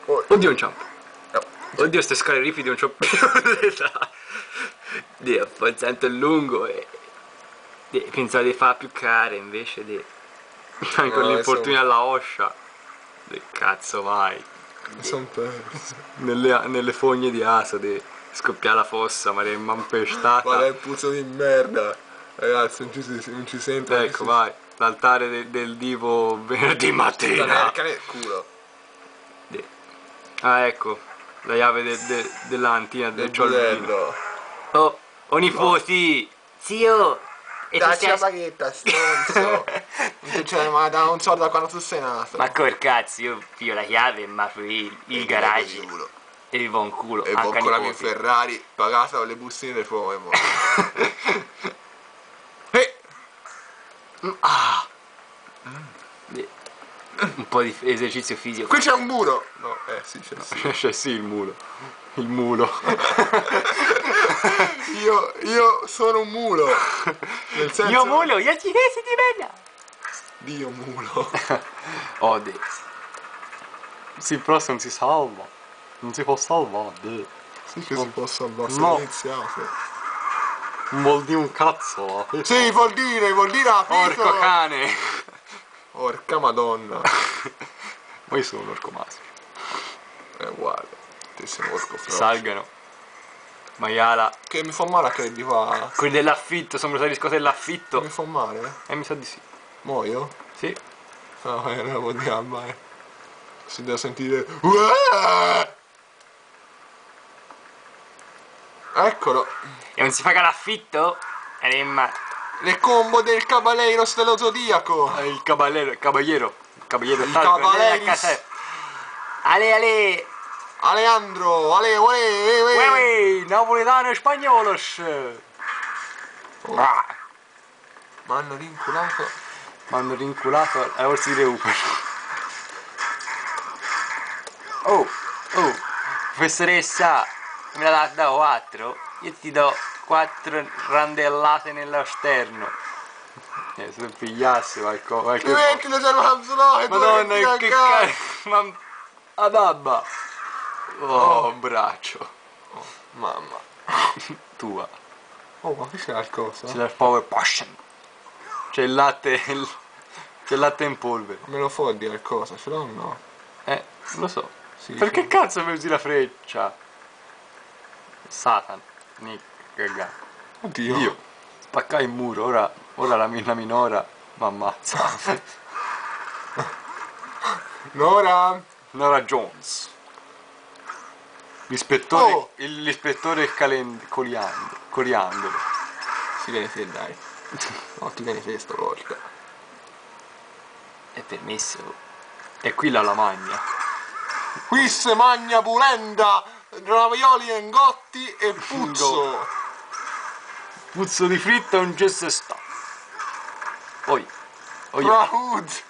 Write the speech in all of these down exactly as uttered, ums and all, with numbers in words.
Oh. Oddio, un jump. No. Oddio, ste scale ripidi non c'ho più l'età. Dio, poi sento il lungo e... Dio, pensavo di fare più care invece di... Anche con No, l'infortunio sono... alla oscia. Che cazzo vai? Mi son perso. Nelle, nelle fogne di aso di scoppiare la fossa, ma è mampestata. Guarda il puzzo di merda. Ragazzi, non ci, si, non ci sento. non ci Ecco, si... vai. L'altare de, del divo venerdì mattina. America nel culo. Di- Ah, ecco. La chiave de, de, della mantina del Del giardino. budello. Oh, oh nipoti! Zio! E tu Dacci la stai... paghetta, stronzo. Non c'è mai da un soldo da quando tu sei nato. Ma col cazzo, io piglio la chiave e mi apro il, il garage e vi va un culo. E anche con a la mia nipoti. Ferrari pagata con le bustine del fuoco. E Ah! Di- Un po' di esercizio fisico. qui c'è un muro. No, eh sì, c'è sì. C'è sì il mulo. Il mulo. Io, io sono un mulo. Nel senso... Io mulo, io ci resi di bella. Dio mulo. Oh, di. Sì, però se non si salva. Non si può salvare, di. Sì che si può salvare, No. no. Iniziato. Non vuol dire un cazzo. La Sì, vuol dire, vuol dire la Porco cane. Porca madonna. Ma io sono un orco maschio. È uguale. Te sei un orco frocio. Salgano. Maiala. Che mi fa male che di qua. Quelli dell'affitto, sono venuti a riscotere l'affitto. Mi fa male? E mi sa di sì. Muoio? Sì. No, eh, non vuol dire mai. Si deve sentire. Uah! Eccolo. E non si paga l'affitto? E ma... Le combo del Caballeros dello Zodiaco. Il cavaliere, il cavaliero. Il cavaliere. Il salve, vieni a cavaleris. casa. Ale, ale. Aleandro, ale, ole, Uè, uè, napoletano e spagnolos. Ah. Mi hanno rinculato. Mi hanno rinculato a orsi di recupero. Oh, oh, professoressa, me la dà da quattro? Io ti do quattro randellate nello sterno. Eh, se pigliassi qualcosa, qualche... Ti metti le cervanzolate. Madonna, che cazzo, ma... A babba. Oh, Oh. braccio. Oh, mamma. Tua. Oh, ma qui c'è qualcosa? C'è il power potion. C'è il latte, il... c'è il latte in polvere. Me lo fogli qualcosa, ce l'ho o no? Eh, lo so. Sì, Perché sì. cazzo mi usi la freccia? Satan. Nick, cagà. Oddio. Dio. Spaccai il muro, ora, ora la mina minora mi ammazza. Nora. Nora Jones. L'ispettore, Oh. il- l'ispettore calend- coriandolo. Coriandolo. Si viene te, dai. No, ti viene te stavolta. È permesso. E qui la lavagna. Qui se magna pulenda, ravioli e ingotti e puzzo. Puzzo di fritto e un gesso sta. Poi. Oh, io. Raud.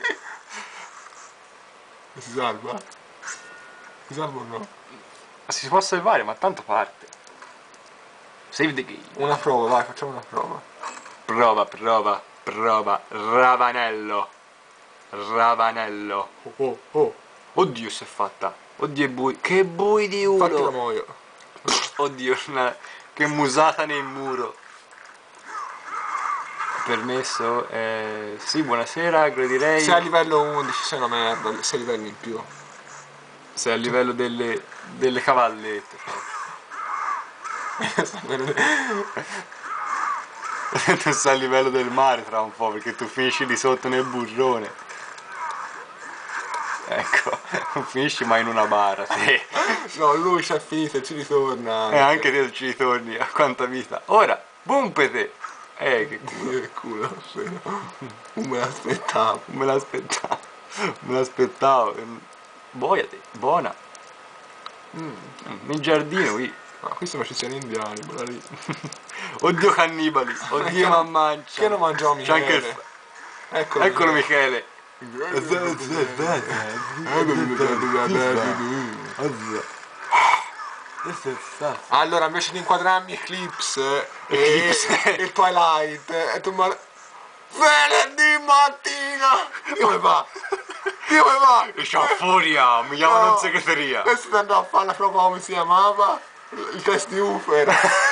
Si salva? Si salva o no? Si può salvare, ma tanto parte. Save the game. Una prova, vai, facciamo una prova. Prova, prova, prova. Ravanello. Ravanello. Oh, oh, oh. Oddio, si è fatta. Oddio, è bui. Che bui di Infatti la uno. muoio. Oddio, una... che musata nel muro. Permesso? Eh... Sì, buonasera, gradirei. Sei a livello undici, sei una merda, sei livelli in più. Sei a livello delle, delle cavallette. Tu sei a livello del mare tra un po', perché tu finisci di sotto nel burrone. Ecco, non finisci mai in una bara, sì. No, lui c'è finito e ci ritorna. E anche te ci ritorni a quanta vita. Ora, bumpete! Eh, che culo. Che culo, sì. Non me l'aspettavo. Me l'aspettavo. Me l'aspettavo. Boiate, buona. Mm. Nel giardino qui. Ah, qui sembra ci siano indiani, quella lì. Oddio cannibali, oddio mammancia. Che non mangiamo C'è anche il... Michele. Eccolo, Eccolo Michele. Allora, invece di inquadrarmi Eclipse e, Eclipse. e Twilight e tu ma... Venerdì mattina! Come fa? Dove vai? C'ho furia, mi chiamano No. in segreteria. Questo andò a fare la prova, come si chiamava? Il test di Hooper.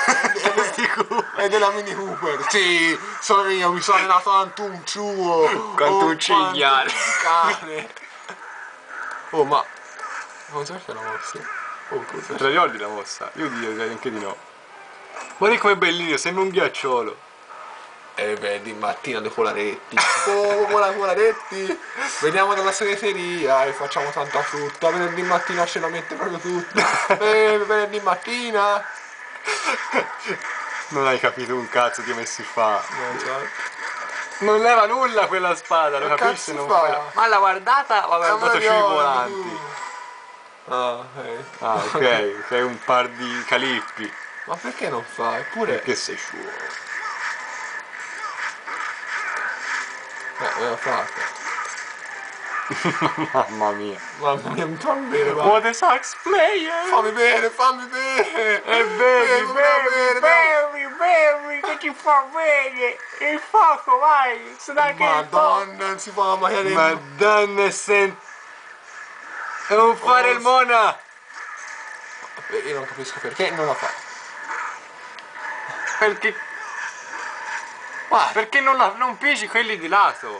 E della Mini Cooper. Sì, sono io, mi sono allenato tanto un ciuo. Quanto Oh, un cigliare. quanto cane. Oh, ma... Cosa c'è la mossa? Oh, cosa Te la ricordi la mossa? Io direi anche di no. Guarda com'è bellino, sembra un ghiacciolo. E vedi, mattina dei polaretti. Oh, pola- polaretti. Veniamo dalla segreteria e facciamo tanta frutta. Venerdì mattina ce la mette proprio tutta. Eh, venerdì mattina. Non hai capito un cazzo di come si fa. Non so. Non leva nulla quella spada, lo Che capisci? cazzo Non fa? fai la- Ma l'ha guardata o aveva Eh, dato ma sui no, volanti? tu. Ah, ok. Ah, ok, sei un par di calippi. Ma perché non fa? Eppure... Perché sei sciuo? Eh, me l'ho fatta. Mamma mia. Mamma mia, mi fammi bene, va. What a sax player! Fammi bene, fammi bene. E bevi, fammi bevi, bene, dai. bevi, bevi, che ti fa bene! Il fuoco, vai! Sta anche il fuoco! Madonna, non si può mai cadere. Madonna sent... Non fare il mona! Io non capisco perché non la fa. Perché... Guarda, perché non, la, non pigi quelli di lato?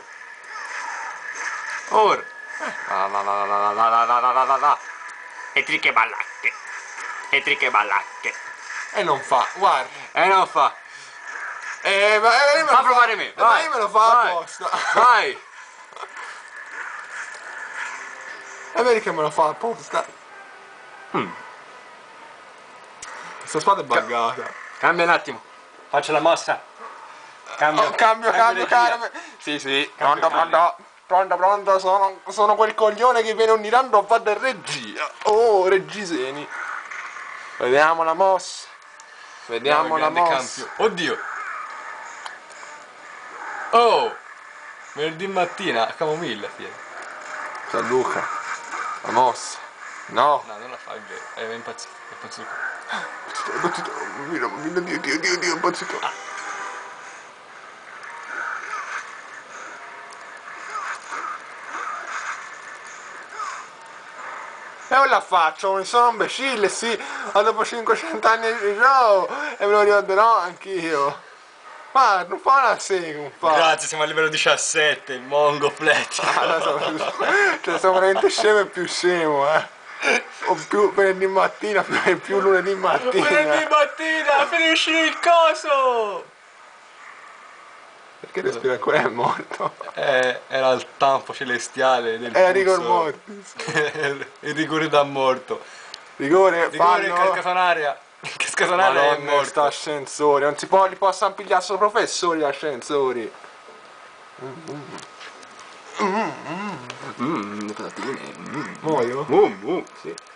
Ora. La la la la la la la la la la la la. E triche ballacche. E triche ballacche. E non fa, guarda. E non fa. Eh, ma eh, me Fa lo provare me. Eh, ma Vai. io me lo fa Vai. apposta. Vai. E vedi che me lo fa apposta. Mm. Questa spada è buggata. Cambia un attimo. Faccio la mossa. Cambio. Oh, cambio, cambio, regia. cambio. Sì, sì. Cambio, Pronto, pronto. Pronto, pronto. Sono, sono quel coglione che viene ogni tanto a fare regia. Oh, Reggiseni. Vediamo la mossa. Vediamo No, la grande mossa. campione. Oddio. Oh. Venerdì mattina a camomilla, fiera. Gianluca. La mossa. No. No, non la fa, è vero. È impazzito. È impazzito. È impazzito. Mio, mio Dio, Dio, Dio, Dio, è impazzito. E ora la faccio, mi sono imbecille, sì, ma dopo cinquecento anni di show e me lo ricorderò anch'io. Ma non fa una sega, un fa. Grazie, siamo a livello diciassette, il mongo fletch. Ah, no, sono, cioè, sono veramente scemo e più scemo, eh. O più venerdì mattina, più, più lunedì mattina. Venerdì mattina, finisci il coso! Perché respira ancora è morto? Eh, era il tanfo celestiale del Era rigor pulso. mortis. Il rigore da morto. Rigore, Rigore, fallo. cascato in aria. Cascato in aria è Madonna, sta morto. ascensore, non si può, li possono pigliare solo professori gli ascensori. Mmm, patatine. Mm. Muoio? Mm, mm, sì.